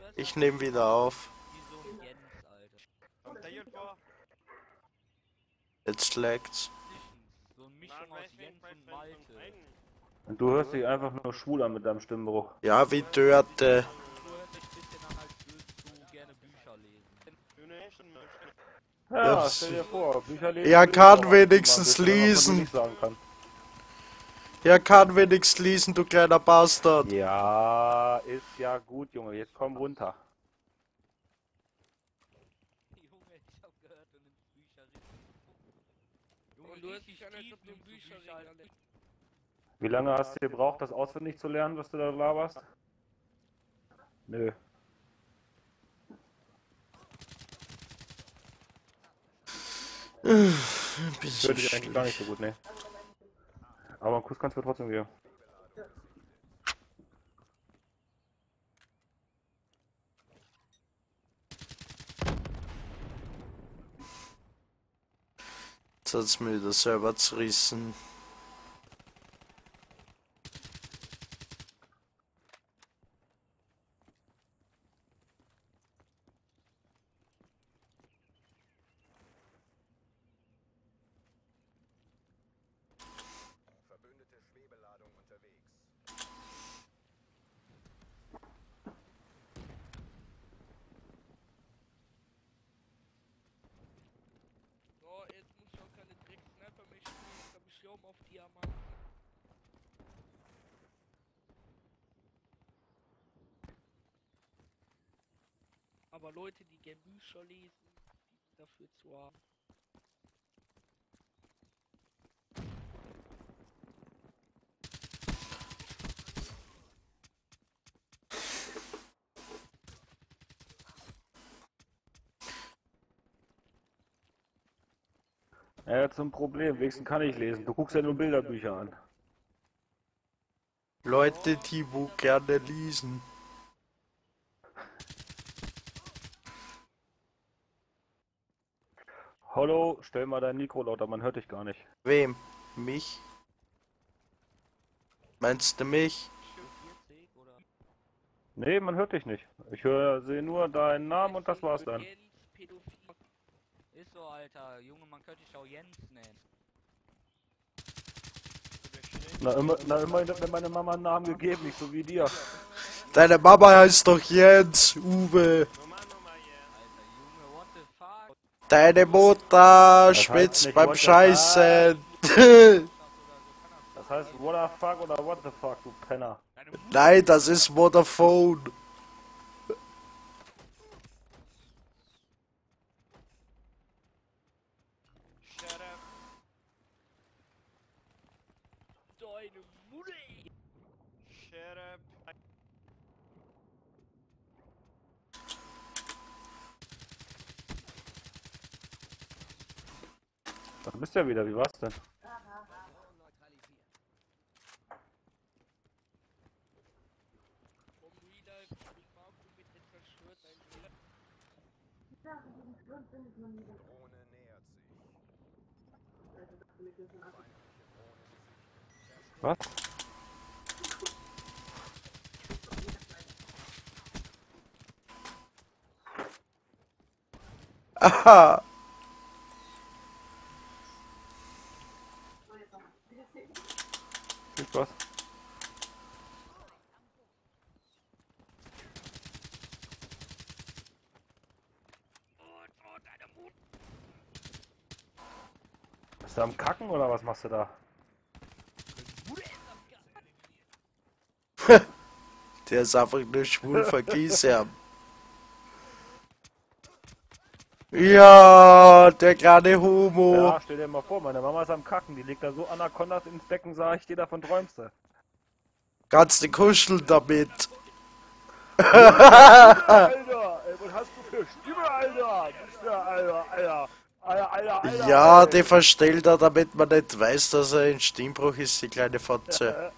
Ich nehme wieder auf. Wie so ein Jens, Alter. Jetzt lag's. So eine Mischung aus Jens und Malte. Und du hörst dich einfach nur schwul an mit deinem Stimmbruch. Ja, wie Dörte. Du hörst dich ein bisschen an, als würdest du gerne Bücher lesen. Ja, Ja, stell dir vor, Bücher lesen. Er will ich kann auch wenigstens mal wissen, was man lesen. nicht sagen kann. Er kann wenigstens lesen, du kleiner Bastard. Ja, ist ja gut, Junge. Jetzt komm runter. Junge, ich hab gehört, du nimmst Bücherregal. Junge, Und du hörst richtig dich an, als tief ob du nimmst du Bücherregal Bücher. nimmst. Wie lange hast du gebraucht, das auswendig zu lernen, was du da laberst? Nö. Ein Ich bisschen höre dich eigentlich gar nicht schlecht. so gut, ne? Aber einen Kuss kannst du mir trotzdem geben. Jetzt hat's mir wieder selber zerrissen. Verbündete Schwebeladung unterwegs. So, jetzt muss ich auch keine Dreck-Sniper mehr spielen. Jetzt hab ich Schaum auf Diamanten. Aber Leute, die gerne Bücher lesen, die sind dafür zu haben. Ja, zum Problem. Wenigstens kann ich lesen. Du guckst ja nur Bilderbücher an. Leute, die wo gerne lesen. Hallo, stell mal dein Mikro lauter, man hört dich gar nicht. Wem? Mich? Meinst du mich? 40 oder? Nee, man hört dich nicht. Ich sehe nur deinen Namen und das war's dann. Jens, Pädophil. Ist so, Alter. Junge, man könnte dich auch Jens nennen. Na, immerhin hat mir meine Mama einen Namen gegeben, nicht so wie dir. Deine Mama heißt doch Jens, Uwe. Alter, Junge, what the fuck? Deine Mutter heißt schwitzt nicht beim what the Scheißen. Das heißt, what the fuck oder what the fuck, du Penner. Nein, das ist Vodafone. Deine Mutter. Da bist du ja wieder, wie war's denn? Vom Real Life habe ich Marco mit etwas Shirt ein Bild. Drohne nähert sich. Was? Aha. Viel Spaß. Bist du am Kacken oder was machst du da? Der ist einfach nur schwul, vergiss er. Ja, der kleine Homo. Ja, stell dir mal vor, meine Mama ist am Kacken, die legt da so Anacondas ins Becken, sag ich dir, davon träumst du. Kannst du kuscheln damit? Alter, ey, was hast du für Stimme, Alter? Bist du, Alter, Ja, ey. die verstellt er, damit man nicht weiß, dass er ein Stimmbruch ist, die kleine Fotze.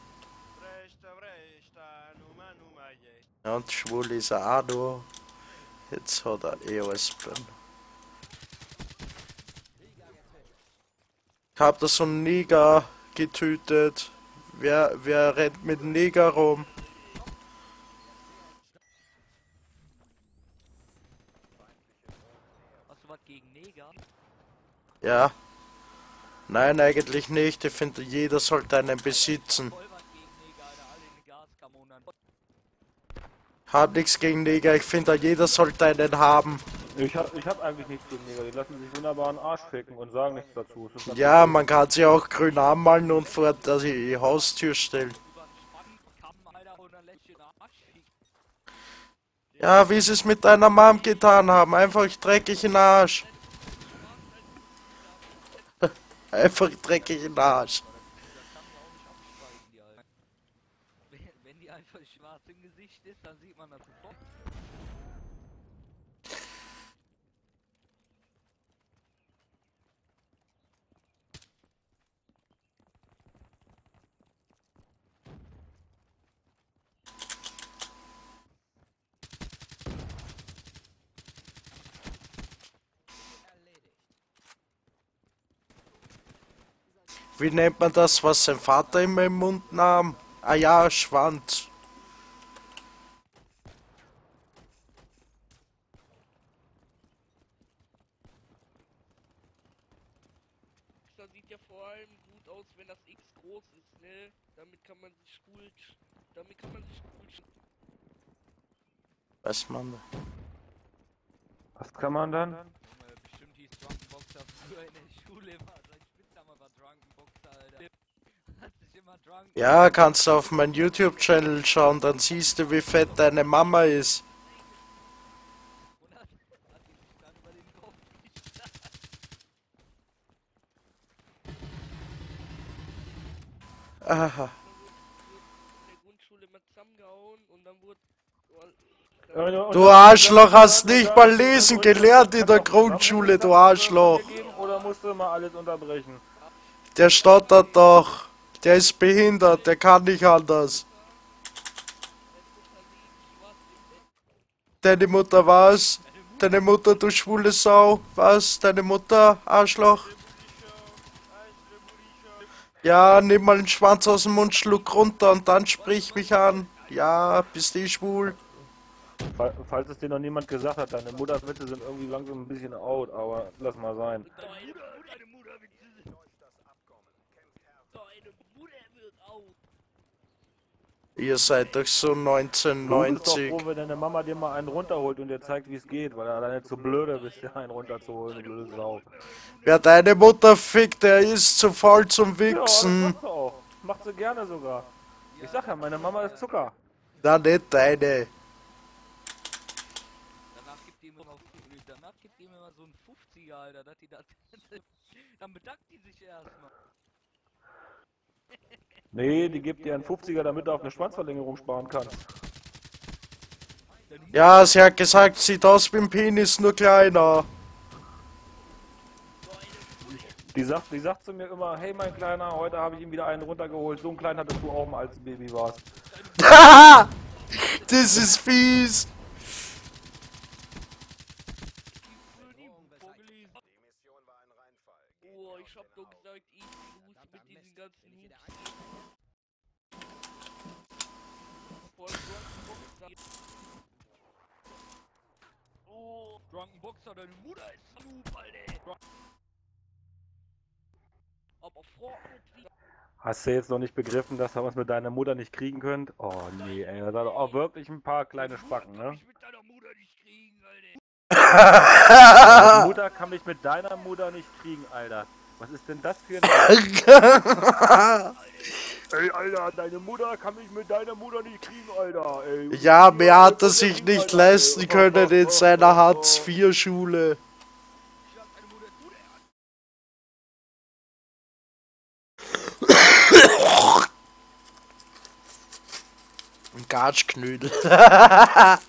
Ja, und schwul ist er auch noch. Jetzt hat er eh alles drin. Ich hab da so einen Neger getötet. Wer rennt mit dem Neger rum? du was gegen Neger? Ja. Nein, eigentlich nicht. Ich finde, jeder sollte einen besitzen. Voll was gegen Neger, Alter. Alle in die Gaskammer und dann... Hab nichts gegen Neger. Ich finde, jeder sollte einen haben. Ich hab eigentlich nichts gegen Neger. Die lassen sich wunderbar einen Arsch ficken und sagen nichts dazu. Es ist ganz Ja, okay. man kann sie auch grün anmalen und vor die Haustür stellen. Über den Spannkamm, Alter, und dann lässt ihr den Arsch ficken. Ja, wie sie es mit deiner Mom getan haben. Einfach dreckig in den Arsch. Einfach dreckig in den Arsch. Wenn die einfach schwarz im Gesicht ist, dann sieht man das sofort. Wie nennt man das, was sein Vater immer im Mund nahm? Ah ja, Schwanz. Das sieht ja vor allem gut aus, wenn das X groß ist, ne? Damit kann man sich gut... Weiß man. Was kann man dann? Junge, bestimmt hieß Drunkenboxer früher in der Schule immer. Sein Spitzname war Drunkenboxer, Alter. Hat sich immer drunken. Ja, kannst du auf meinen YouTube-Channel schauen, dann siehst du, wie fett deine Mama ist. Und hat die sich dann über den Kopf geschlagen. Aha. In der Grundschule mal zusammengehauen und dann wurde... Du Arschloch, hast nicht mal lesen gelernt in der Grundschule, du Arschloch. Oder musst du mal alles unterbrechen? Der stottert doch. Der ist behindert, der kann nicht anders. Deine Mutter was? Deine Mutter, du schwule Sau? Was? Deine Mutter, Arschloch? Ja, nimm mal den Schwanz aus dem Mund, schluck runter und dann sprich mich an. Ja, bist du schwul? Falls es dir noch niemand gesagt hat, deine Mutterwitze sind irgendwie langsam ein bisschen out, aber lass mal sein. Deine Mutter wird out. Ihr seid doch so Du bist doch 1990. froh, wenn deine Mama dir mal einen runterholt und dir zeigt, wie es geht, weil du alleine zu blöde bist, dir einen runterzuholen, du blöde Sau. Wer deine Mutter fickt, der ist zu faul zum Ja, das Wichsen. macht sie auch. Macht sie gerne sogar. Ich sag ja, meine Mama ist Zucker. Na, nicht deine. Danach gibt die ihm immer so einen 50er, Alter, dass die das... Dann bedankt die sich erstmal. Nee, die gibt dir einen 50er, damit du auf eine Schwanzverlängerung sparen kannst. Ja, sie hat gesagt, sieht aus wie ein Penis, nur kleiner. Die sagt zu mir immer, hey mein Kleiner, heute habe ich ihm wieder einen runtergeholt. So einen kleinen hattest du auch mal, als du Baby warst. Das ist fies. Die Mission war ein Reinfall. Oh, ich hab doch gesagt, ich muss mit diesen ganzen Oh, Drunkenboxer, deine Mutter ist Snoop, Alter. Aber Fortnite wie... Hast du jetzt noch nicht begriffen, dass ihr uns mit deiner Mutter nicht kriegen könnt? Oh nee, ey, da sind auch wirklich ein paar kleine Spacken, ne? Ich mit deiner Mutter nicht kriegen, Alter. Deine Mutter kann mich mit deiner Mutter nicht kriegen, Alter. Was ist denn das für ein... Ey, Alter, deine Mutter kann mich mit deiner Mutter nicht kriegen, Alter. Ey. Ja, mehr hat er sich nicht leisten können in seiner Hartz-IV-Schule. Ein Gatschknödel.